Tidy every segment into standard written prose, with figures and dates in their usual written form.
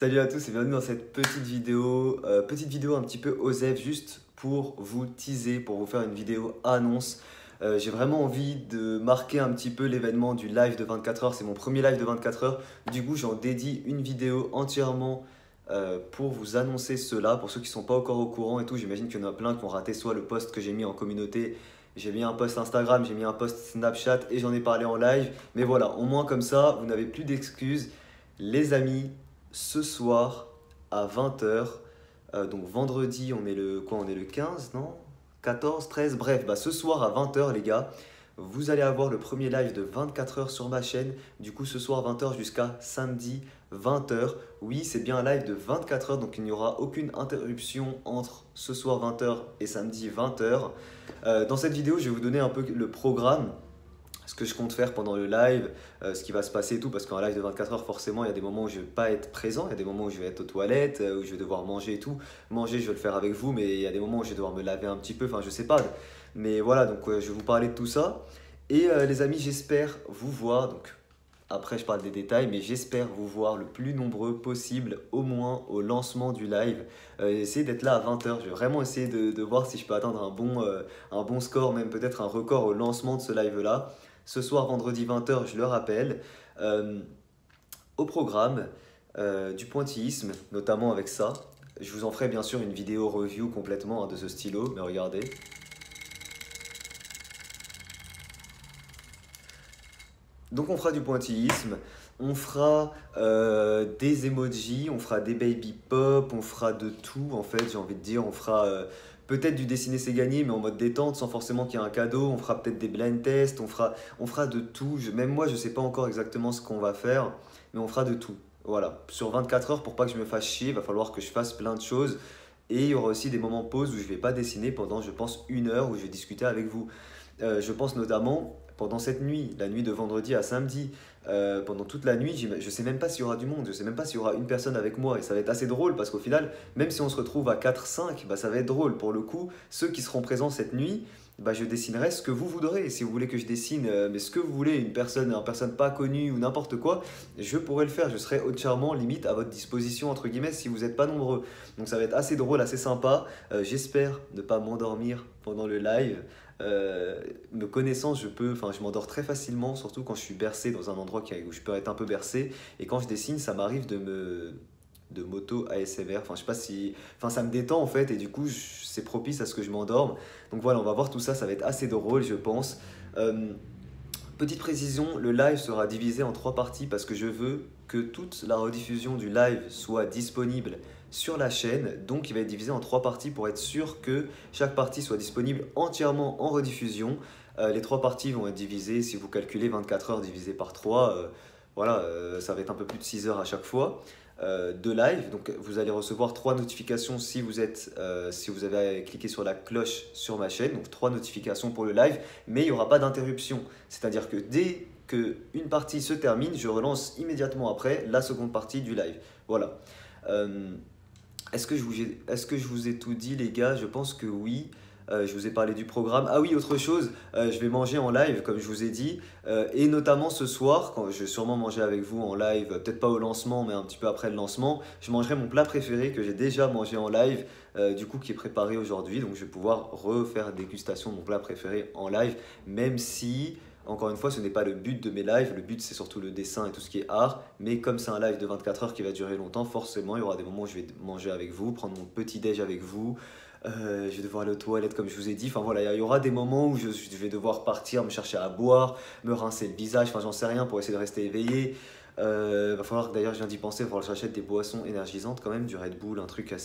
Salut à tous et bienvenue dans cette petite vidéo un petit peu osef juste pour vous teaser, pour vous faire une vidéo annonce. J'ai vraiment envie de marquer un petit peu l'événement du live de 24 heures, c'est mon premier live de 24 heures, du coup j'en dédie une vidéo entièrement pour vous annoncer cela, pour ceux qui ne sont pas encore au courant et tout, j'imagine qu'il y en a plein qui ont raté soit le post que j'ai mis en communauté, j'ai mis un post Instagram, j'ai mis un post Snapchat et j'en ai parlé en live, mais voilà, au moins comme ça, vous n'avez plus d'excuses. Les amis, ce soir à 20 h, donc vendredi, on est le quoi? On est le 15, non? 14, 13, bref, bah ce soir à 20 h, les gars, vous allez avoir le premier live de 24 heures sur ma chaîne. Du coup, ce soir 20 h jusqu'à samedi 20 h. Oui, c'est bien un live de 24 heures, donc il n'y aura aucune interruption entre ce soir 20 h et samedi 20 h. Dans cette vidéo, je vais vous donner un peu le programme, ce que je compte faire pendant le live, ce qui va se passer et tout, parce qu'un live de 24 heures, forcément, il y a des moments où je ne vais pas être présent, il y a des moments où je vais être aux toilettes, où je vais devoir manger et tout. Manger, je vais le faire avec vous, mais il y a des moments où je vais devoir me laver un petit peu, enfin, je sais pas. Mais voilà, donc je vais vous parler de tout ça. Et les amis, j'espère vous voir, donc après je parle des détails, mais j'espère vous voir le plus nombreux possible, au moins au lancement du live. Essayez d'être là à 20 h, je vais vraiment essayer de voir si je peux atteindre un bon score, même peut-être un record au lancement de ce live-là. Ce soir, vendredi 20 h, je le rappelle. Euh, Au programme, du pointillisme, notamment avec ça. Je vous en ferai bien sûr une vidéo review complètement, hein, de ce stylo, mais regardez. Donc on fera du pointillisme, on fera des emojis, on fera des baby pop, on fera de tout en fait, j'ai envie de dire. On fera peut-être du dessiner c'est gagné, mais en mode détente, sans forcément qu'il y ait un cadeau. On fera peut-être des blind tests, on fera de tout. Même moi, je sais pas encore exactement ce qu'on va faire, mais on fera de tout. Voilà, sur 24 heures, pour pas que je me fasse chier, il va falloir que je fasse plein de choses. Et il y aura aussi des moments pause où je vais pas dessiner pendant, je pense, 1 heure, où je vais discuter avec vous. Je pense notamment pendant cette nuit, la nuit de vendredi à samedi, pendant toute la nuit, je sais même pas s'il y aura du monde, je sais même pas s'il y aura une personne avec moi, et ça va être assez drôle parce qu'au final, même si on se retrouve à 4-5, bah, ça va être drôle. Pour le coup, ceux qui seront présents cette nuit, bah, je dessinerai ce que vous voudrez. Si vous voulez que je dessine mais ce que vous voulez, une personne pas connue ou n'importe quoi, je pourrais le faire. Je serai entièrement limite à votre disposition, entre guillemets, si vous n'êtes pas nombreux. Donc ça va être assez drôle, assez sympa. J'espère ne pas m'endormir pendant le live. Me connaissant, je m'endors très facilement, surtout quand je suis bercé dans un endroit où je peux être un peu bercé. Et quand je dessine, ça m'arrive de moto ASMR. Enfin, je sais pas si, enfin, ça me détend en fait, et du coup, c'est propice à ce que je m'endorme. Donc voilà, on va voir tout ça. Ça va être assez drôle, je pense. Euh, Petite précision, le live sera divisé en 3 parties parce que je veux que toute la rediffusion du live soit disponible sur la chaîne. Donc il va être divisé en 3 parties pour être sûr que chaque partie soit disponible entièrement en rediffusion. Les 3 parties vont être divisées, si vous calculez 24 heures divisé par 3, voilà, ça va être un peu plus de 6 heures à chaque fois de live. Donc vous allez recevoir 3 notifications si vous avez cliqué sur la cloche sur ma chaîne. Donc 3 notifications pour le live, mais il n'y aura pas d'interruption. C'est-à-dire que dès qu'une partie se termine, je relance immédiatement après la seconde partie du live. Voilà. Euh, est-ce que je vous ai tout dit, les gars? Je pense que oui. Je vous ai parlé du programme. Ah oui, autre chose, je vais manger en live, comme je vous ai dit. Et notamment ce soir, quand je vais sûrement manger avec vous en live, peut-être pas au lancement, mais un petit peu après le lancement, je mangerai mon plat préféré que j'ai déjà mangé en live, du coup qui est préparé aujourd'hui. Donc je vais pouvoir refaire dégustation de mon plat préféré en live, même si, encore une fois, ce n'est pas le but de mes lives. Le but, c'est surtout le dessin et tout ce qui est art. Mais comme c'est un live de 24 heures qui va durer longtemps, forcément, il y aura des moments où je vais manger avec vous, prendre mon petit déj avec vous. Je vais devoir aller aux toilettes, comme je vous ai dit. Enfin voilà, il y aura des moments où je vais devoir partir, me chercher à boire, me rincer le visage. Enfin, j'en sais rien pour essayer de rester éveillé. Va falloir, d'ailleurs, je viens d'y penser, il va falloir que j'achète des boissons énergisantes quand même, du Red Bull, un truc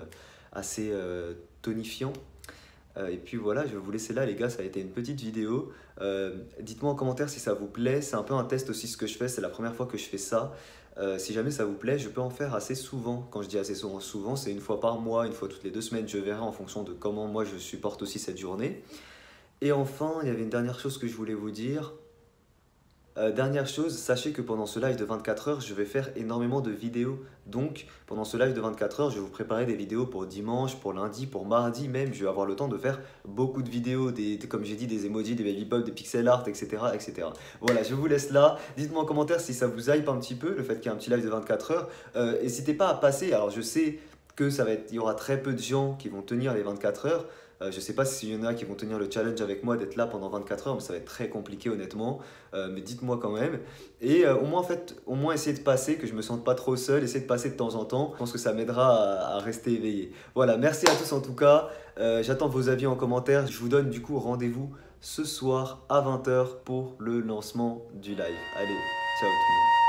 assez tonifiant. Et puis voilà, je vais vous laisser là, les gars, ça a été une petite vidéo. Dites-moi en commentaire si ça vous plaît. C'est un peu un test aussi ce que je fais, c'est la première fois que je fais ça. Si jamais ça vous plaît, je peux en faire assez souvent. Quand je dis assez souvent, souvent, c'est une fois par mois, une fois toutes les 2 semaines, je verrai en fonction de comment moi je supporte aussi cette journée. Et enfin, il y avait une dernière chose que je voulais vous dire. Dernière chose, sachez que pendant ce live de 24 heures, je vais faire énormément de vidéos. Donc, pendant ce live de 24 heures, je vais vous préparer des vidéos pour dimanche, pour lundi, pour mardi même. Je vais avoir le temps de faire beaucoup de vidéos, comme j'ai dit, des emojis, des baby pop, des pixel art, etc., etc. Voilà, je vous laisse là. Dites-moi en commentaire si ça vous hype un petit peu, le fait qu'il y ait un petit live de 24 heures. N'hésitez pas à passer. Alors, je sais que il y aura très peu de gens qui vont tenir les 24 heures. Je ne sais pas s'il y en a qui vont tenir le challenge avec moi d'être là pendant 24 heures, mais ça va être très compliqué honnêtement. Mais dites-moi quand même. Et au moins essayer de passer, que je me sente pas trop seul, essayer de passer de temps en temps. Je pense que ça m'aidera à rester éveillé. Voilà, merci à tous en tout cas. J'attends vos avis en commentaire. Je vous donne du coup rendez-vous ce soir à 20 heures pour le lancement du live. Allez, ciao tout le monde.